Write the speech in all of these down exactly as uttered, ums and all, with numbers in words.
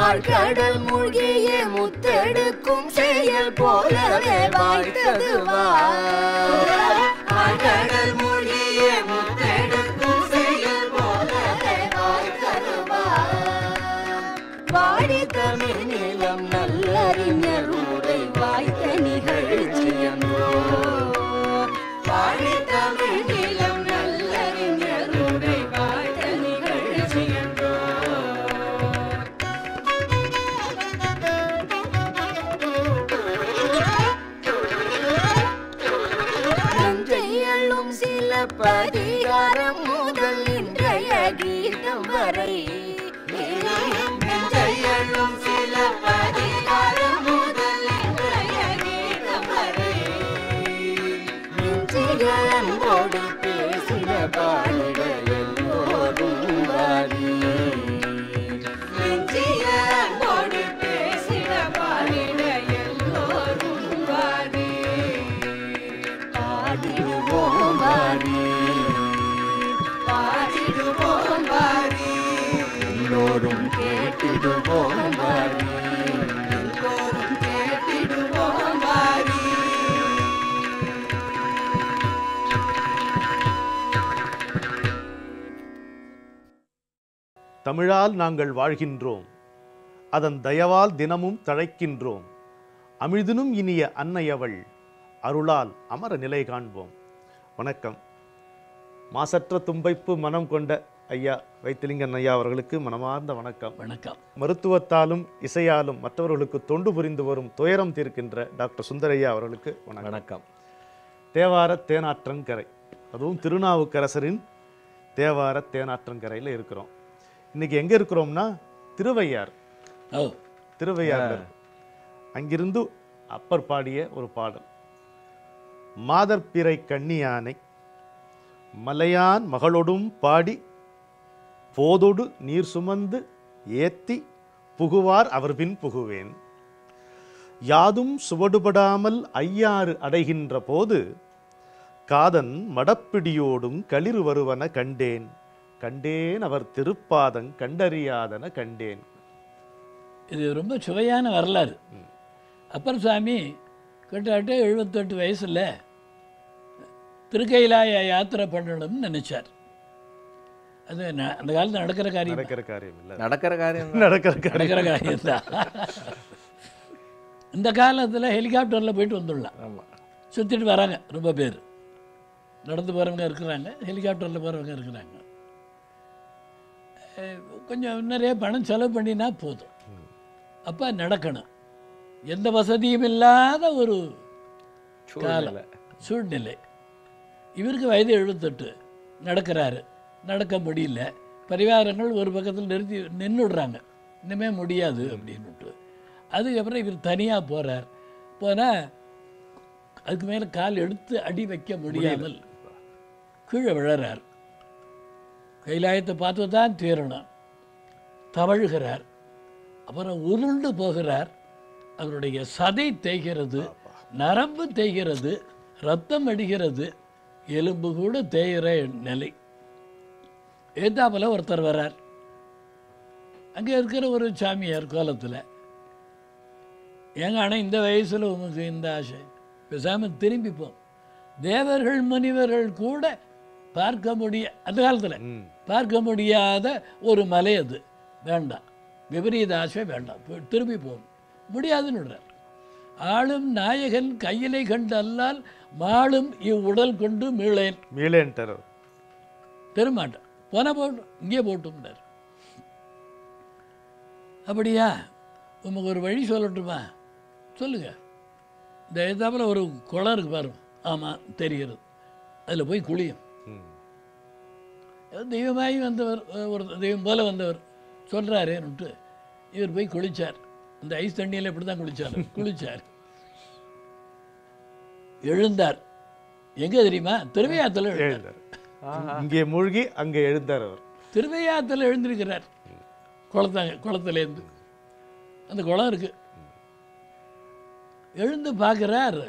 ஆழ்கடல் மூழ்கிய முத்தெடுக்கும் செயல் போலவே வாய்த்தது ஆழ்கடல் மூழ்கிய முத்தெடுக்கும் செயல் போலவே வாய்த்தது வாடி தமிழ் நிலம் நல்லறிஞர் உரை வாய்த்த நிகழ்ச்சியன்றோ வாடி தமிழ் நிலம் நல்லறிஞர் உரை வாய்த்த நிகழ்ச்சியன்றோ நஞ்சையள்ளும் சில பதிகாரம் முதல் இன்றைய கீதம் வரை நஞ்சையள்ளும் சில பதிகாரம் முதல் இன்றைய கீதம் வரை நெஞ்சிகளோடு பேசின பாடிட எல்லோரும் வாரி நெஞ்சிகளோடு பேசின பாடிட எல்லோரும் வாரி பாடிடுவோம் வாரி பாடிடுவோம் வாரி எல்லோரும் கேட்டிடுவோம் வாரி எல்லோரும் கேட்டிடுவோம் வாரி தமிழால் நாங்கள் வாழ்கின்றோம், அதன் தயவால் தினமும் தழைக்கின்றோம். அமிழ்தினும் இனிய அன்னையவள் அருளால் அமர நிலை காண்போம். வணக்கம். மாசற்ற தும்பைப்பு மனம் கொண்ட ஐயா வைத்திலிங்கன் ஐயா அவர்களுக்கு மனமார்ந்த வணக்கம். வணக்கம். மருத்துவத்தாலும் இசையாலும் மற்றவர்களுக்கு தொண்டு புரிந்து வரும் துயரம் தீர்க்கின்ற டாக்டர் சுந்தரையா அவர்களுக்கு வணக்கம். தேவார தேனாற்றங்கரை, அதுவும் திருநாவுக்கரசரின் தேவார தேனாற்றங்கரையில் இருக்கிறோம். இன்னைக்கு எங்க இருக்கிறோம்னா திருவையார். திருவையார் அங்கிருந்து அப்பர் பாடிய ஒரு பாடல். மாதர்பிறை கண்ணியானை மலையான் மகளொடும் பாடி போதொடு நீர் சுமந்து ஏத்தி புகுவார் அவர் பின் புகுவேன். யாதும் சுவடுபடாமல் ஐயாறு அடைகின்ற போது காதன் மடப்பிடியோடும் களிறு வருவன கண்டேன் கண்டேன் அவர் திருப்பாதங் கண்டறியாதன கண்டேன். இது ரொம்ப சுவையான வரலாறு. அப்பர் சாமி கிட்டத்தட்ட எழுபத்தெட்டு வயசில் திருக்கைலாய யாத்திரை பண்ணணும்னு நினைச்சார். அது அந்த காலத்தில் நடக்கிற காரியம் நடக்கிற காரியம் இல்லை நடக்கிற காரியம் நடக்கிற நடக்கிற காரியம் தான். இந்த காலத்தில் ஹெலிகாப்டரில் போயிட்டு வந்துடலாம். ஆமாம், சுற்றிட்டு வராங்க ரொம்ப பேர். நடந்து போகிறவங்க இருக்கிறாங்க, ஹெலிகாப்டரில் போகிறவங்க இருக்கிறாங்க. கொஞ்சம் நிறைய பணம் செலவு பண்ணினா போதும். அப்போ நடக்கணும். எந்த வசதியும் இல்லாத ஒரு காலம் சூழ்நிலை. இவருக்கு வயது எழுபத்தெட்டு. நடக்கிறாரு, நடக்க முடியல. பரிவாரங்கள் ஒரு பக்கத்தில் நிறுத்தி நின்றுடுறாங்க, இன்னுமே முடியாது அப்படின்னுட்டு. அதுக்கப்புறம் இவர் தனியாக போகிறார். போனால் அதுக்கு மேலே கால் எடுத்து அடி வைக்க முடியாமல் கீழே விழறார். கைலாயத்தை பார்த்து தான் தீரணும். தவழுகிறார். அப்புறம் உருண்டு போகிறார். அவருடைய சதை தேய்கிறது, நரம்பு தேய்கிறது, ரத்தம் அடிக்கிறது, எலும்பு கூட தேய்கிற நிலை. ஏத்தாப்பில் ஒருத்தர் வர்றார். அங்கே இருக்கிற ஒரு சாமியார் கோலத்தில், ஏங்க ஆனால் இந்த வயசில் உங்களுக்கு இந்த ஆசை, பேசாமல் திரும்பிப்போம். தேவர்கள் முனிவர்கள் கூட பார்க்க முடிய அந்த காலத்தில் பார்க்க முடியாத ஒரு மலை அது. வேண்டாம், விபரீத ஆசை வேண்டாம், திரும்பி போகும். முடியாதுன்னு விடுறார். ஆளும் நாயகன் கையிலை கண்டு அல்லால் மாளும் இவ்வுடல் கொண்டு மீளேன் மீளேன் பெருமாட்டேன். போன போட்டும், இங்கே போட்டும்னார். அப்படியா, உங்களுக்கு ஒரு வழி சொல்லட்டுமா? சொல்லுங்க. இந்த எதாப்பில் ஒரு குளம் இருக்கு பாருங்க. ஆமாம், தெரிகிறது. அதில் போய் குளியும். தெய்வமாகி வந்தவர், ஒரு தெய்வம் போல வந்தவர் சொல்கிறாரேன்னுட்டு இவர் போய் குளித்தார். இந்த ஐஸ் தண்ணியில் இப்படி தான் குளித்தார். குளித்தார், எழுந்தார். எங்கே தெரியுமா? திருவையாத்தில் எழுந்தார். இங்கே மூழ்கி அங்கே எழுந்தார். அவர் திருவையாத்தில் எழுந்திருக்கிறார். குளத்தாங்க குளத்துலேருந்து அந்த குளம் இருக்கு. எழுந்து பார்க்குறார்.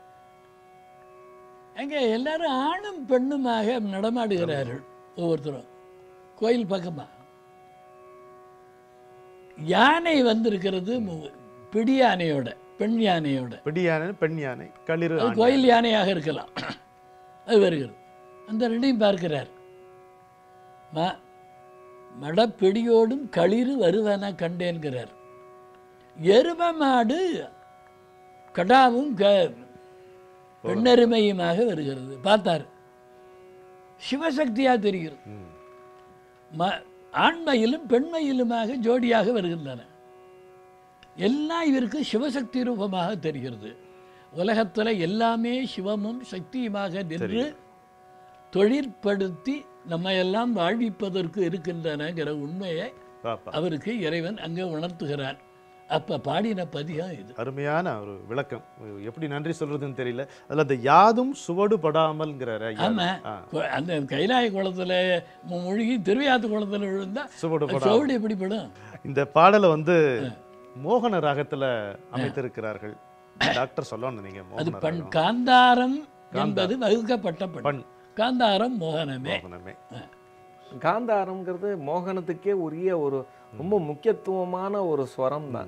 அங்கே எல்லாரும் ஆணும் பெண்ணுமாக நடமாடுகிறார்கள். ஒவ்வொருத்தரும் கோயில் பக்கமாக யானை வந்திருக்கிறது பிடி யானையோட, பெண் யானையோட. பிடி யானை, பெண் யானை, களிறு. அது கோயில் யானையாக இருக்கலாம். அது வருகிறது. அந்த ரெண்டையும் பார்க்கிறார். ம மடப்பிடியோடும் களிறு வருவன கண்டேன்கிறார். எரும மாடு கடாவும் க பெண்ணெருமையுமாக வருகிறது. பார்த்தார், சிவசக்தியாக தெரிகிறது. ம ஆண்மையிலும் பெண்மையிலுமாக ஜோடியாக வருகின்றன. எல்லாம் இவருக்கு சிவசக்தி ரூபமாக தெரிகிறது. உலகத்தில் எல்லாமே சிவமும் சக்தியுமாக நின்று தொழிற்படுத்தி நம்ம எல்லாம் வாழ்விப்பதற்கு இருக்கின்றனங்கிற உண்மையை அவருக்கு இறைவன் அங்கே உணர்த்துகிறார். அப்ப பாடின பதிகம் இது. அருமையான ஒரு விளக்கம். எப்படி நன்றி சொல்றதுன்னு தெரியல. அதுல அந்த யாதும் சுவடு படாமல்ங்கிறாரு. ஆமா, அந்த கைலாய குளத்துல மூழ்கி திருவியாத்து குளத்துல விழுந்தா சுவடு சுவடு எப்படி படும்? இந்த பாடலை வந்து மோகன ராகத்துல அமைத்திருக்கிறார்கள். டாக்டர் சொல்லணும் நீங்க. அது பண் காந்தாரம் என்பது வகுக்கப்பட்ட பண். காந்தாரம் மோகனமே. காந்தாரம்ங்கிறது மோகனத்துக்கே உரிய ஒரு ரொம்ப முக்கியத்துவமான ஒரு ஸ்வரம் தான்.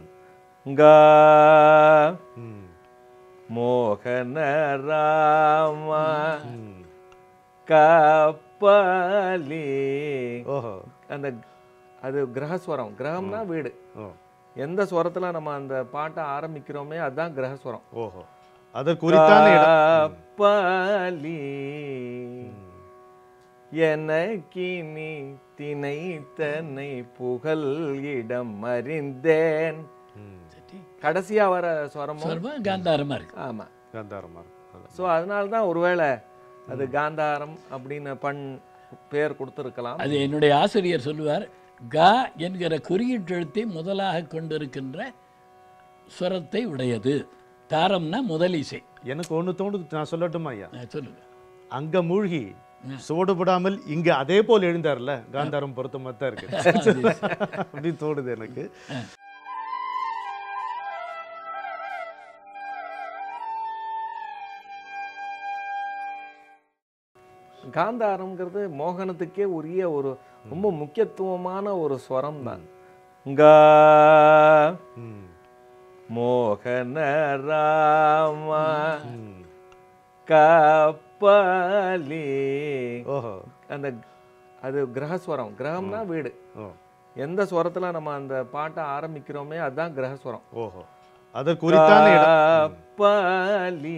மோகன ராமா கப்பலி. ஓஹோ, அந்த அது கிரகஸ்வரம். கிரகம்னா வீடு. எந்த ஸ்வரத்துல நம்ம அந்த பாட்டை ஆரம்பிக்கிறோமே அதுதான் கிரகஸ்வரம். ஓஹோ, அதற்கு உரித்தான இடம். கப்பலி எனக்கினி தினை தன்னை புகழ் இடம் அறிந்தேன். கடைசியா வர ஸ்வரமும் காந்தாரமா இருக்கு. ஆமா, காந்தாரமா இருக்கு. ஸோ அதனால தான் ஒருவேளை அது காந்தாரம் அப்படின்னு பண் பேர் கொடுத்துருக்கலாம். அது என்னுடைய ஆசிரியர் சொல்லுவார், கா என்கிற குறியீட்டெழுத்தை முதலாக கொண்டிருக்கின்ற ஸ்வரத்தை உடையது. தாரம்னா முதல் இசை. எனக்கு ஒன்று தோணுது, நான் சொல்லட்டுமா ஐயா? சொல்லுங்க. அங்க மூழ்கி சோடுபடாமல் இங்க அதே போல் எழுந்தார்ல, காந்தாரம் பொருத்தமா தான் இருக்கு அப்படின்னு தோணுது எனக்கு. காந்தாரம்ங்கிறது மோகனத்துக்கே உரிய ஒரு ரொம்ப முக்கியத்துவமான ஒரு ஸ்வரம் தான். மோகன ராமா கப்பலி. ஓஹோ, அந்த அது கிரகஸ்வரம். கிரகம்னா வீடு. எந்த ஸ்வரத்துல நம்ம அந்த பாட்டை ஆரம்பிக்கிறோமே அதுதான் கிரகஸ்வரம். ஓஹோ, அதற்கு உரித்தான இடம். கப்பலி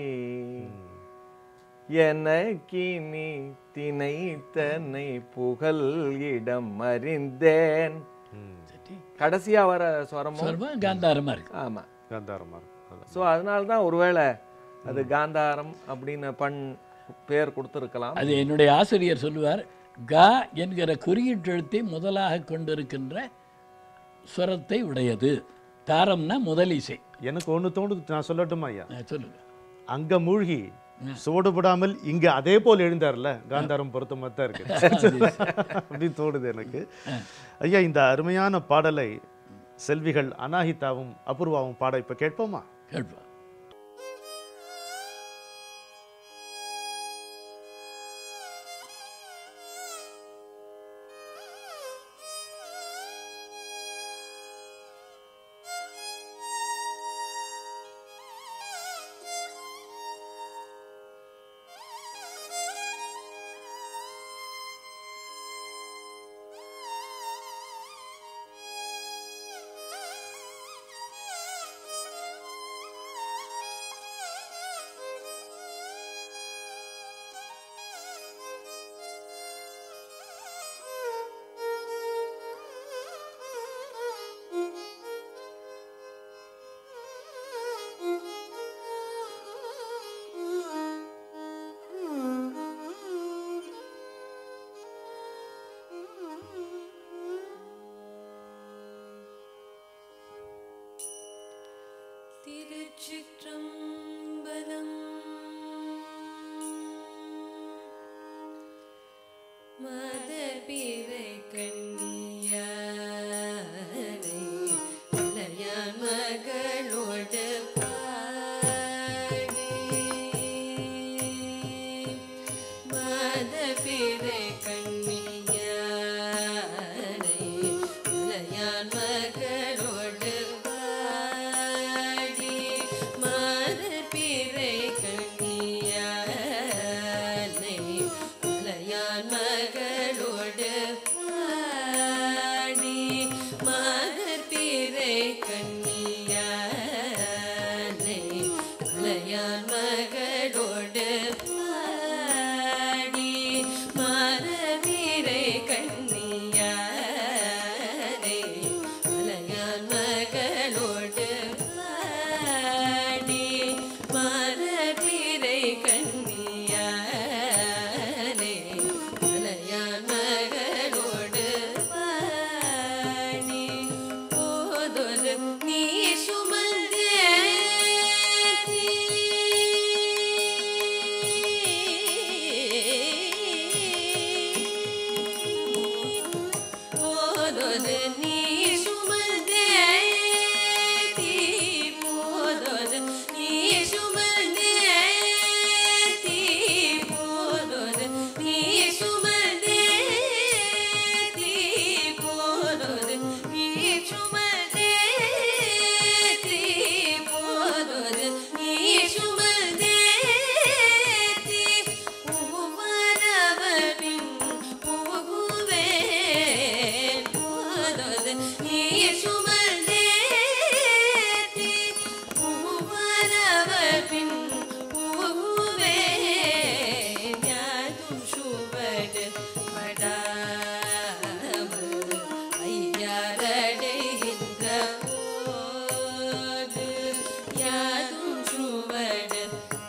எனக்கினி தினை தன்னை புகழ் இடம் அறிந்தேன். கடைசியா வர ஸ்வரமும் காந்தாரமா இருக்கு. ஆமா, காந்தாரமா இருக்கு. ஸோ அதனால தான் ஒருவேளை அது காந்தாரம் அப்படின்னு பண் பேர் கொடுத்துருக்கலாம். அது என்னுடைய ஆசிரியர் சொல்லுவார், கா என்கிற குறியீட்டெழுத்தை முதலாக கொண்டிருக்கின்ற ஸ்வரத்தை உடையது. தாரம்னா முதல் இசை. எனக்கு ஒன்று தோணுது, நான் சொல்லட்டுமா ஐயா? சொல்லுங்க. அங்க மூழ்கி சோடுபடாமல் இங்க அதே போல் எழுந்தார்ல, காந்தாரம் பொருத்தமா தான் இருக்கு அப்படின்னு தோணுது எனக்கு. ஐயா, இந்த அருமையான பாடலை செல்விகள் அனாஹிதாவும் அபூர்வாவும் பாட இப்ப கேட்போமா? கேட்போம். திருச்சிற்றம்பலம். மதபிறை கண்ணியானை இளையான் மகளோடு பாடி. மதபிறை கண்ணியானை இளையான் மகள் மகளோடு பாடி மகத்திரை கண்ணியானை மலையான் மகளோடு பாடி மரதிரை கண்ணியானை மலையான் மகளோடு பாடி மரதிரை கண்ணியானை மலையான் மகளோடு பாடி போதொரு நீ சுமந்தேத்தி போதொரு நீ சுமந்தேத்தி போதொரு நீ சுமந்தேத்தி போதொரு நீ சுமந்தேத்தி போதொரு நீ சுமந்தேத்தி போதொரு நீ சுமந்தேத்தி பூவரவனின் பூகுவேன் போதொரு நீ சுமந்தேத்தி பூவரவனின் பூகுவேன் யாதும் சுவடு படாமல் ஐயாரடைகின்ற போது யாதும் சுவடு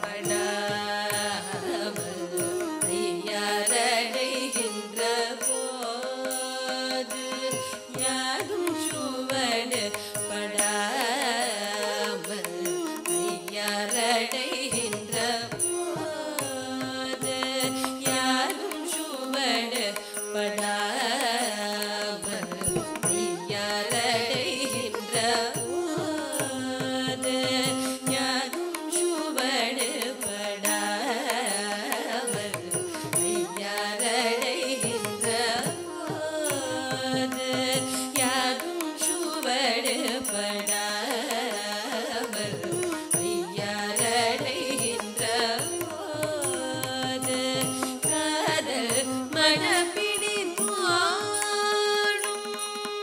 படாமல் ஐயாரடைகின்ற போது யாதும் சுவடு படாமல் ஐயாரடைகின்ற போது யாதும் சுவடு படாமல் ஐயாரடைகின்ற போது யாதும் சுவடு படாமல் ஐயாரடைகின்ற போது யாதும் சுவடு படாமல் ஐயாரடைகின்ற போது காதல் மனப்பிடி போடும்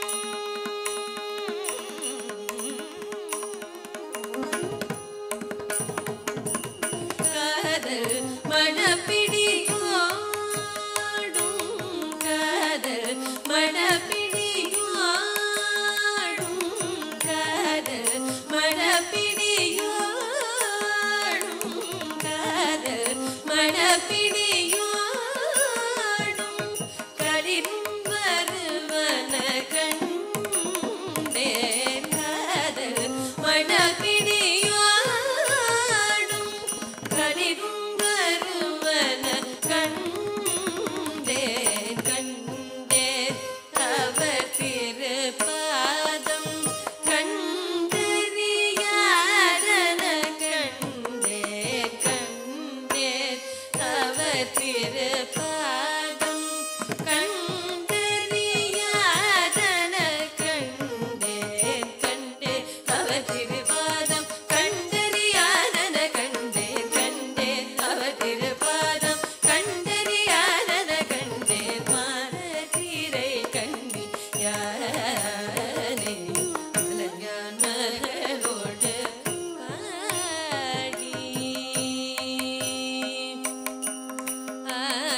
காதல் மனப்பிடி போடும் காதல் மனப்பிடி போடும் காதல் மனப்பிடி போடும் காதல் மனப்பிடி போடும் களிரும் வருவன கண்டேன் காதல் மனப்பிடி போடும் களிரும் வருவன கண்டேன் கண்டேன் அவர் திருப்பாதம் கண்டறியாதன கண்டேன் கண்டேன் அவர் திருப்பாதம் கண்டறியாதன கண்டேன் கண்டேன் அவர் திருப்பாதம் கண்டறியாதன கண்டேன் கண்டேன் அவர் திருப்பாதம் கண்டறியாதன கண்டேன் மாரதிரை கண்ணி யானை மலையான் மகளோடு பாடி ஆ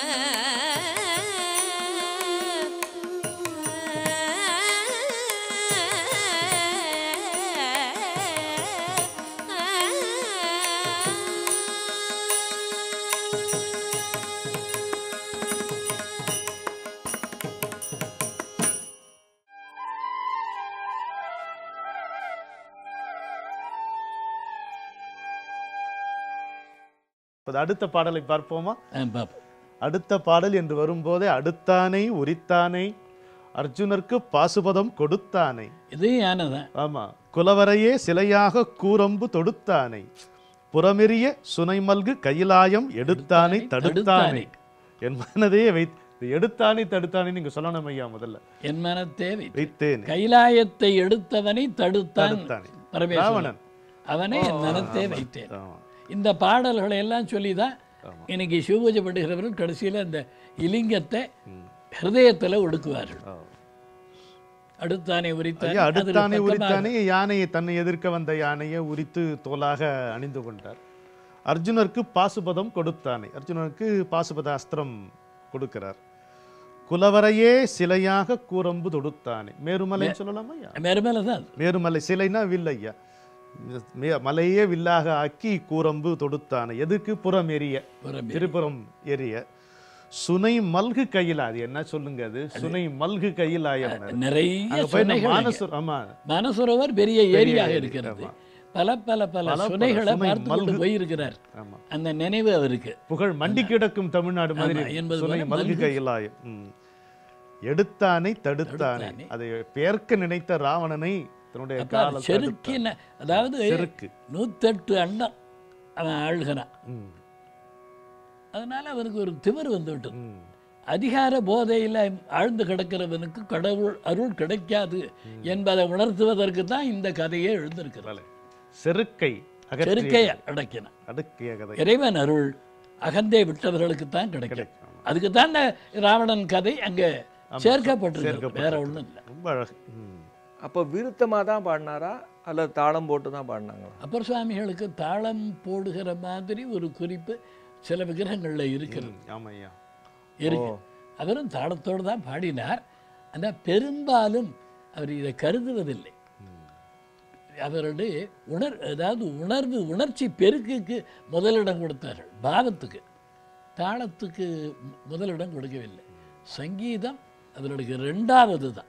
இப்போது அடுத்த பாடலை பார்ப்போமா? ஆ, பாப்போம். அடுத்த பாடல் என்று வரும்போதே அடுத்தானை உரித்தானை அர்ஜுனருக்கு பாசுபதம் கொடுத்தானை. இது யானைதான். ஆமா. குலவரையே சிலையாக கூரம்பு தொடுத்தானை புறமெறிய சுனைமல்கு கையிலாயம் எடுத்தானை தடுத்தானை என் மனதே வைத்து எடுத்தானே தடுத்தானே நீங்க சொல்லணும் ஐயா. முதல்ல என் மனத்தே வைத்தேன் கைலாயத்தை எடுத்தவனை தடுத்தான் பரமேஸ்வரன். ராவணன் அவனை என் மனத்தே வைத்தேன். இந்த பாடல்களை எல்லாம் சொல்லிதான் இன்னைக்கு சிவபூஜை பண்ணுகிறவர்கள் கடைசியில் அந்த இலிங்கத்தை ஹிருதயத்தில் ஒடுக்குவார்கள். அடுத்தானே உரித்தானே ஐயா, அடுத்தானே அதில் உரித்தானே யானையை தன்னை எதிர்க்க வந்த யானையை உரித்து தோலாக அணிந்து கொண்டார். அர்ஜுனருக்கு பாசுபதம் கொடுத்தானே, அர்ஜுனருக்கு பாசுபத அஸ்திரம் கொடுக்கிறார். குலவரையே சிலையாக கூரம்பு தொடுத்தானே, மேருமலை சொல்லலாமா ஐயா? மேருமலை தான். மேருமலை சிலைனா வில் ஐயா, மே- மலையே வில்லாக ஆக்கி கூரம்பு தொடுத்தானே. எதுக்கு? புறம் எரிய, திருப்புறம் எரிய. சுனை மல்கு கையில், அது என்ன சொல்லுங்க, அது சுனை மல்கு கையில் ஆயம். நிறைய ஆமா, மானசரோவர் பெரிய ஏரியாக இருக்கிறது. பல பல பல சுனைகளை பார்த்து போயிருக்கிறார். அந்த நினைவு அவருக்கு. புகழ் மண்டி கிடக்கும் தமிழ்நாடு மாதிரி சுனை மல்கு கையில் ஆயம். எடுத்தானை தடுத்தானே, அதை பேர்க்க நினைத்த ராவணனை தன்னுடைய காலால் செருக்கின, அதாவது நூத்தெட்டு அண்டம் அவன் ஆள்கிறான். அதனால அவனுக்கு ஒரு திமிர் வந்து விட்டது. அதிகார போதையில் ஆழ்ந்து கிடக்கிறவனுக்கு கடவுள் அருள் கிடைக்காது என்பதை உணர்த்துவதற்கு தான் இந்த கதையை எழுந்திருக்கிறது. செருக்கை செருக்கை அடக்கினான். இறைவன் அருள் அகந்தே விட்டவர்களுக்கு தான் கிடைக்கும். அதுக்கு தான் ராவணன் கதை அங்கே சேர்க்கப்பட்டிருக்கு, வேற ஒன்றும் இல்லை. ரொம்ப அழகு. அப்போ விருத்தமாக தான் பாடினாரா அல்லது தாளம் போட்டு தான் பாடினாங்களா? அப்பர் சுவாமிகளுக்கு தாளம் போடுகிற மாதிரி ஒரு குறிப்பு சில விக்கிரகங்கள்ல இருக்கிறது. ஆமையா இருக்கு. அவரும் தாளத்தோடு தான் பாடினார். ஆனால் பெரும்பாலும் அவர் இதை கருதுவதில்லை. அவருடைய உணர் அதாவது உணர்வு உணர்ச்சி பெருக்குக்கு முதலிடம் கொடுத்தார்கள், பாவத்துக்கு. தாளத்துக்கு முதலிடம் கொடுக்கவில்லை. சங்கீதம் அதனுடைய ரெண்டாவது தான்.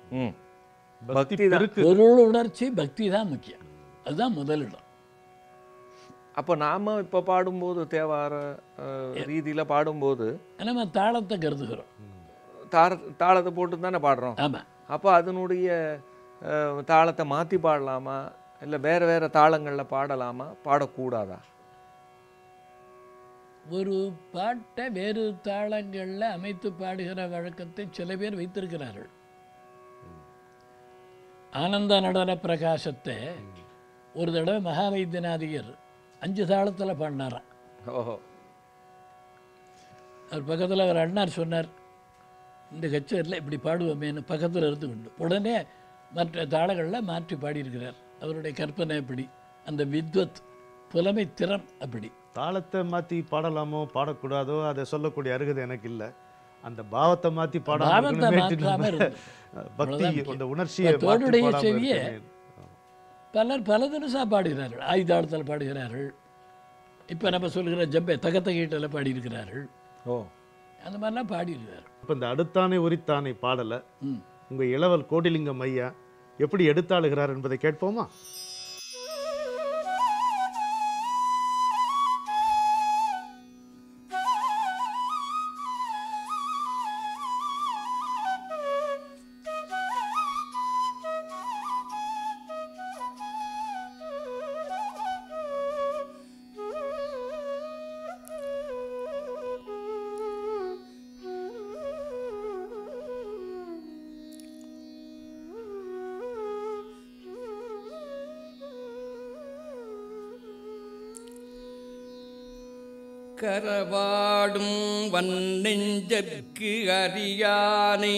பொருள் உணர்ச்சி பக்தி தான் முக்கியம், அதுதான் முதலிடம். அப்போ நாம இப்போ பாடும்போது தேவார ரீதியில் பாடும்போது நம்ம தாளத்தை கருதுகிறோம். தார தாளத்தை போட்டு தானே பாடுறோம். ஆமாம். அப்போ அதனுடைய தாளத்தை மாற்றி பாடலாமா இல்லை வேறு வேறு தாளங்களில் பாடலாமா, பாடக்கூடாதா? ஒரு பாட்டை வேறு தாளங்களில் அமைத்து பாடுகிற வழக்கத்தை சில பேர் வைத்திருக்கிறார்கள். ஆனந்த நடன பிரகாசத்தை ஒரு தடவை மகா வைத்தியநாதிகர் அஞ்சு தாளத்தில் பாடினாராம். ஓஹோ. அவர் பக்கத்தில் அவர் அண்ணார் சொன்னார், இந்த கச்சேரியில் இப்படி பாடுவோமேன்னு பக்கத்தில் இருந்து கொண்டு உடனே மற்ற தாளங்களில் மாற்றி பாடியிருக்கிறார். அவருடைய கற்பனை அப்படி, அந்த வித்வத் புலமை திறம் அப்படி. தாளத்தை மாற்றி பாடலாமோ பாடக்கூடாதோ அதை சொல்லக்கூடிய அருகதை எனக்கு இல்லை. அந்த பாவத்தை மாற்றி பாடாம பக்தி அந்த உணர்ச்சியை தோடுடைய செவியை பலர் பல தினசாக பாடுகிறார்கள். ஆயுதாளத்தில் பாடுகிறார்கள். இப்போ நம்ம சொல்கிற ஜம்பே தகத்தகீட்டில் பாடியிருக்கிறார்கள். ஓ, அந்த மாதிரிலாம் பாடியிருக்கிறார்கள். இப்போ இந்த அடுத்தானே உரித்தானே பாடலை உங்கள் இளவல் கோடிலிங்கம் ஐயா எப்படி எடுத்தாளுகிறார் என்பதை கேட்போமா? கரவாடும் வன்னெஞ்சற்கு அறியானை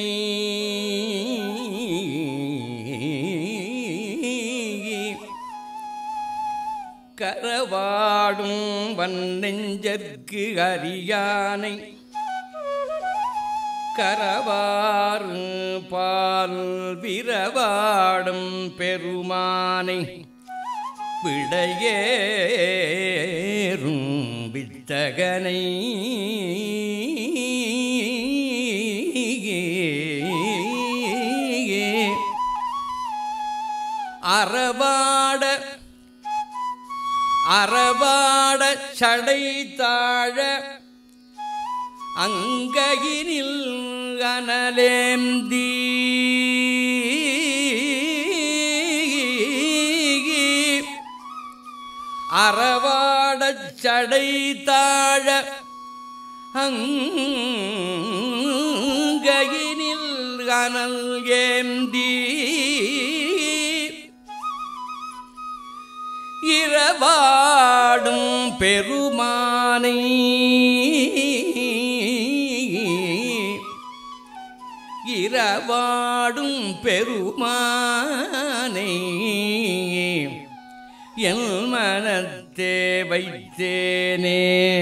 கரவாடும் வன்னெஞ்சற்கு அறியானை கரவாறு பால் விரவாடும் பெருமானை விடையேறும் வித்தகனை அறவாட அறவாட சடை தாழ அங்கையினில் அனலேந்தி அறவாடச் சடை தாழ அங்கையினில் அனல் ஏந்தி இரவாடும் பெருமானை இரவாடும் பெருமானை என் மனத்தே வைத்தேனே.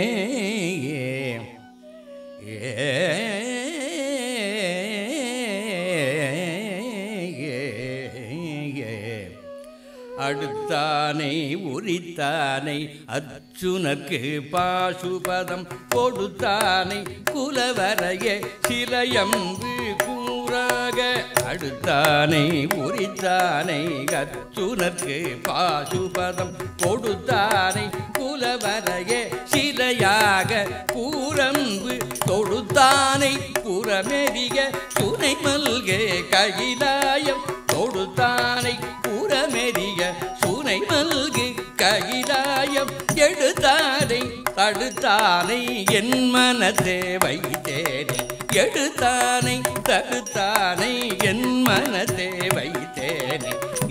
அடுத்தானை உரித்தானை அர்ச்சுனக்கு பாசுபதம் கொடுத்தானை குலவரையே சிலையம்பு கூறாக. அடுத்தானை உரித்தானை அர்ச்சுனக்கு பாசுபதம் கொடுத்தானை குலவரையே சிலையாக கூரம்பு தொடுத்தானை புறமெறிக துணை மல்கே கைலாயம் தொடுத்தானை புறமெறிக சுனை மல்கு கைலாயம் எடுத்தானை தடுத்தானை என் மனத்தே வைத்தேனே. எடுத்தானை தடுத்தானை என் மனத்தே வைத்தேனே.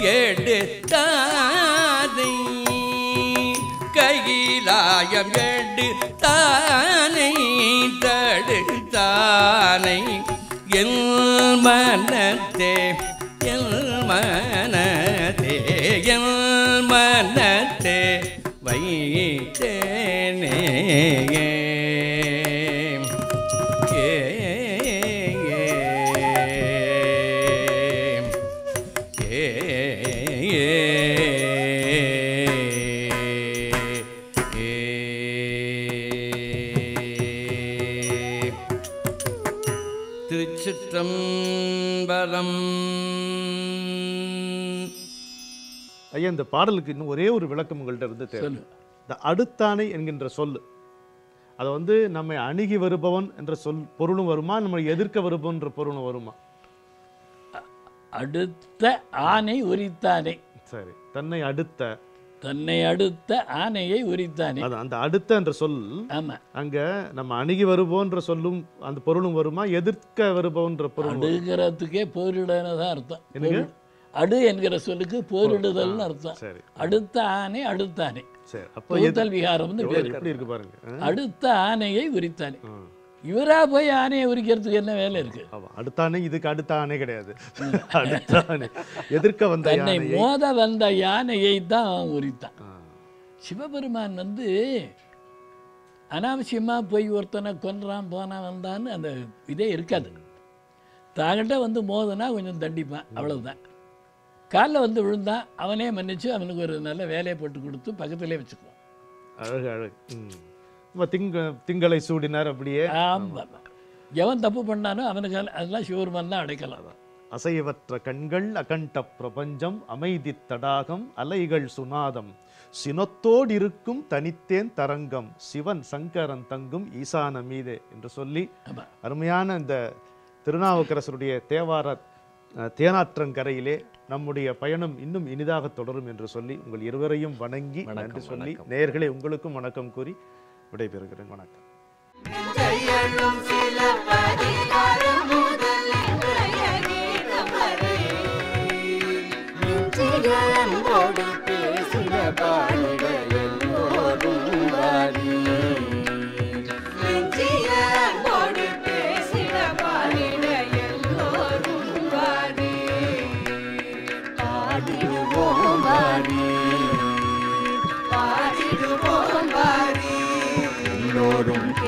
எடுத்தானை கைலாயம் எடுத்தானை தடுத்தானை என் மனத்தே என் மனத்தே என் மனத்தே வைத்தேனே. திருச்சிற்றம்பலம். ஐயா, இந்த பாடலுக்கு இன்னும் ஒரே ஒரு விளக்கம் உங்கள்கிட்ட இருந்து தேவை. சொல்லு. இந்த அடுத்தானை என்கின்ற சொல் அதை வந்து நம்மை அணுகி வருபவன் என்ற சொல் பொருளும் வருமா, நம்மை எதிர்க்க வருபவன் என்ற பொருளும் வருமா? அடுத்த ஆனை உரித்தானே. சரி, தன்னை அடுத்த தன்னை அடுத்த ஆனையை உரித்தானே. அதான் அந்த அடுத்த என்ற சொல் ஆமா, அங்க நம்ம அணுகி வருபவன்ற சொல்லும் அந்த பொருளும் வருமா, எதிர்க்க வருபவன்ற பொருள்? அடுகிறதுக்கே போரிடனதான் அர்த்தம். என்னங்க? அடு என்கிற சொல்லுக்கு போரிடுதல்னு அர்த்தம். சரி அடுத்த ஆனை அடுத்தானே. சரி, அப்ப தொகுத்தல் விகாரம் எப்படி இருக்கு பாருங்க. அடுத்த ஆனையை உரித்தானே. இவரா போய் ஆனையை உரிக்கிறதுக்கு என்ன வேலை இருக்கு? அடுத்தானே இதுக்கு அடுத்த ஆணை கிடையாது. அடுத்தானே எதிர்க்க வந்த தன்னை மோத வந்த யானையை தான் உரித்தான். சிவபெருமான் வந்து அனாவசியமா போய் ஒருத்தனை கொன்றான் போனா வந்தான்னு அந்த இதே இருக்காது. தாங்கிட்ட வந்து மோதனா கொஞ்சம் தண்டிப்பான், அவ்வளவுதான். காலில் வந்து விழுந்தான், அவனே மன்னிச்சு அவனுக்கு ஒரு நல்ல வேலையை போட்டு கொடுத்து பக்கத்திலே வச்சுக்குவான். அழகு அழகு. திங்க திங்களை சூடினார் அப்படியே. ஆமாம், எவன் தப்பு பண்ணானோ அவனுக்கு அதெல்லாம் சிவபெருமான் தான் அடைக்கலாம். அசைவற்ற கண்கள் அகண்ட பிரபஞ்சம் அமைதி தடாகம் அலைகள் சுனாதம் சினத்தோடு இருக்கும் தனித்தேன் தரங்கம் சிவன் சங்கரன் தங்கும் ஈசான மீதே என்று சொல்லி அருமையான இந்த திருநாவுக்கரசருடைய தேவார தேனாற்றங்கரையிலே நம்முடைய பயணம் இன்னும் இனிதாக தொடரும் என்று சொல்லி உங்கள் இருவரையும் வணங்கி நன்றி சொல்லி நேயர்களே உங்களுக்கும் வணக்கம் கூறி விடைபெறுகிறேன். வணக்கம். பாடிடுவோம் பாடி எல்லோரும்